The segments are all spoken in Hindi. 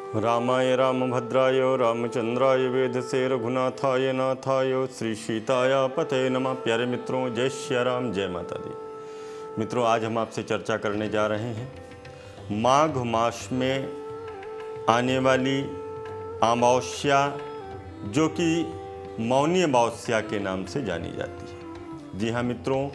रामाय रामभद्राय रामचंद्राय वेधसे रघुनाथाय नाथाय श्री सीताय पते नमः। प्यारे मित्रों, जय श्री राम, जय माता दी। मित्रों, आज हम आपसे चर्चा करने जा रहे हैं माघ मास में आने वाली अमावस्या, जो कि मौनी अमावस्या के नाम से जानी जाती है। जी हाँ मित्रों,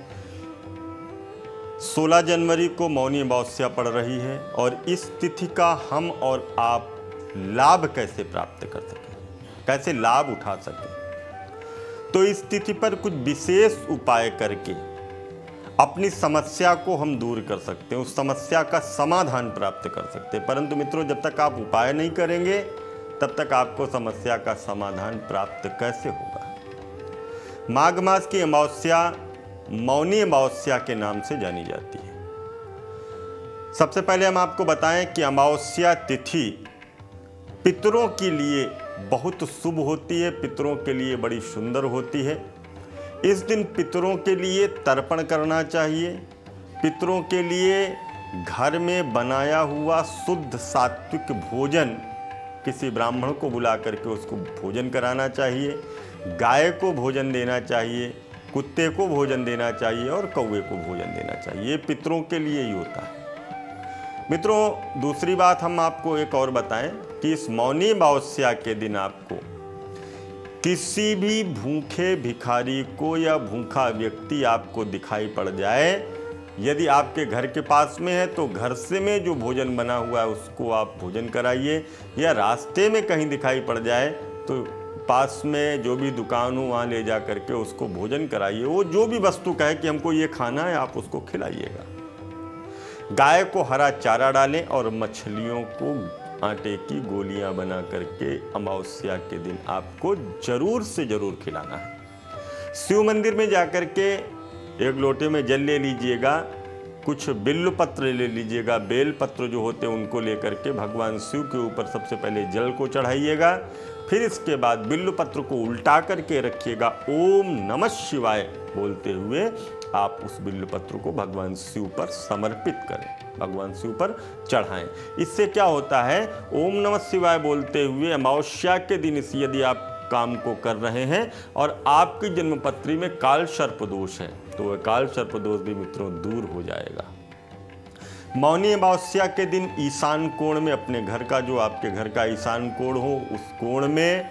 16 जनवरी को मौनी अमावस्या पड़ रही है और इस तिथि का हम और आप लाभ कैसे प्राप्त कर सकें, कैसे लाभ उठा सकें, तो इस तिथि पर कुछ विशेष उपाय करके अपनी समस्या को हम दूर कर सकते हैं, उस समस्या का समाधान प्राप्त कर सकते हैं। परंतु मित्रों, जब तक आप उपाय नहीं करेंगे तब तक आपको समस्या का समाधान प्राप्त कैसे होगा। माघ मास की अमावस्या मौनी अमावस्या के नाम से जानी जाती है। सबसे पहले हम आपको बताएं कि अमावस्या तिथि पितरों के लिए बहुत शुभ होती है, पितरों के लिए बड़ी सुंदर होती है। इस दिन पितरों के लिए तर्पण करना चाहिए। पितरों के लिए घर में बनाया हुआ शुद्ध सात्विक भोजन किसी ब्राह्मण को बुला करके उसको भोजन कराना चाहिए। गाय को भोजन देना चाहिए, कुत्ते को भोजन देना चाहिए और कौवे को भोजन देना चाहिए। ये पितरों के लिए ही होता है। मित्रों, दूसरी बात हम आपको एक और बताएं कि इस मौनी अमावस्या के दिन आपको किसी भी भूखे भिखारी को या भूखा व्यक्ति आपको दिखाई पड़ जाए, यदि आपके घर के पास में है तो घर से में जो भोजन बना हुआ है उसको आप भोजन कराइए, या रास्ते में कहीं दिखाई पड़ जाए तो पास में जो भी दुकान हो वहाँ ले जा करके उसको भोजन कराइए। वो जो भी वस्तु कहे कि हमको ये खाना है, आप उसको खिलाइएगा। गाय को हरा चारा डालें और मछलियों को आटे की गोलियां बना करके अमावस्या के दिन आपको जरूर से जरूर खिलाना है। शिव मंदिर में जाकर के एक लोटे में जल ले लीजिएगा, कुछ बिल्व पत्र ले लीजिएगा, बेल पत्र जो होते हैं उनको लेकर के भगवान शिव के ऊपर सबसे पहले जल को चढ़ाइएगा। फिर इसके बाद बिल्व पत्र को उल्टा करके रखिएगा, ओम नमः शिवाय बोलते हुए आप उस बिल्व पत्र को भगवान शिव पर समर्पित करें, भगवान शिव पर चढ़ाएं। इससे क्या होता है, ओम नमः शिवाय बोलते हुए अमावस्या के दिन यदि आप काम को कर रहे हैं और आपकी जन्मपत्री में काल सर्प दोष है तो वह काल सर्प दोष भी मित्रों दूर हो जाएगा। मौनी अमावस्या के दिन ईशान कोण में, अपने घर का जो आपके घर का ईशान कोण हो उस कोण में,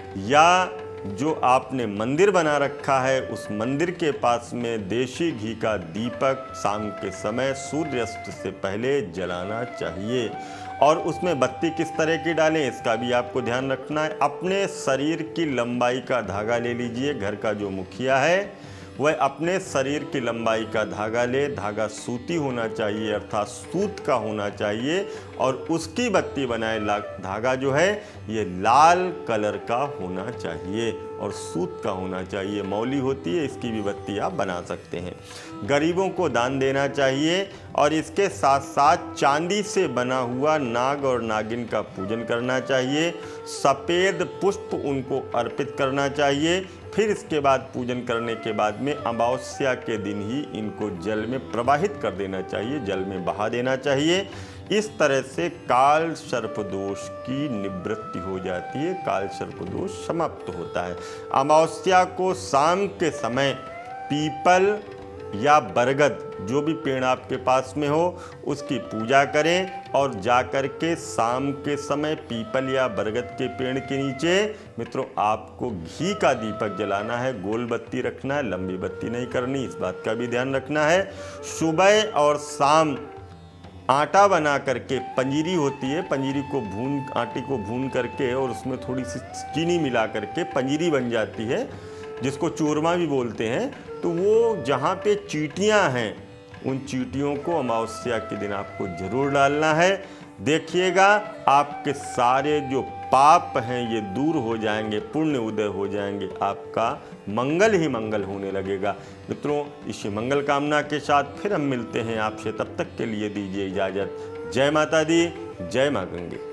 या जो आपने मंदिर बना रखा है उस मंदिर के पास में देशी घी का दीपक शाम के समय सूर्यास्त से पहले जलाना चाहिए। और उसमें बत्ती किस तरह की डालें इसका भी आपको ध्यान रखना है। अपने शरीर की लंबाई का धागा ले लीजिए। घर का जो मुखिया है वह अपने शरीर की लंबाई का धागा ले, धागा सूती होना चाहिए अर्थात सूत का होना चाहिए, और उसकी बत्ती बनाए। धागा जो है ये लाल कलर का होना चाहिए और सूत का होना चाहिए। मौली होती है, इसकी भी बत्ती आप बना सकते हैं। गरीबों को दान देना चाहिए और इसके साथ साथ चांदी से बना हुआ नाग और नागिन का पूजन करना चाहिए। सफ़ेद पुष्प उनको अर्पित करना चाहिए। फिर इसके बाद पूजन करने के बाद में अमावस्या के दिन ही इनको जल में प्रवाहित कर देना चाहिए, जल में बहा देना चाहिए। इस तरह से काल सर्प दोष की निवृत्ति हो जाती है, काल सर्प दोष समाप्त होता है। अमावस्या को शाम के समय पीपल या बरगद, जो भी पेड़ आपके पास में हो, उसकी पूजा करें और जाकर के शाम के समय पीपल या बरगद के पेड़ के नीचे मित्रों आपको घी का दीपक जलाना है। गोल बत्ती रखना है, लंबी बत्ती नहीं करनी, इस बात का भी ध्यान रखना है। सुबह और शाम आटा बना करके, पंजीरी होती है, पंजीरी को आटे को भून करके और उसमें थोड़ी सी चीनी मिला करके पंजीरी बन जाती है, जिसको चूरमा भी बोलते हैं। तो वो जहाँ पे चींटियाँ हैं उन चींटियों को अमावस्या के दिन आपको जरूर डालना है। देखिएगा आपके सारे जो पाप हैं ये दूर हो जाएंगे, पुण्य उदय हो जाएंगे, आपका मंगल ही मंगल होने लगेगा। मित्रों, इसी मंगल कामना के साथ फिर हम मिलते हैं आपसे, तब तक के लिए दीजिए इजाज़त। जय माता दी, जय माँ गंगे।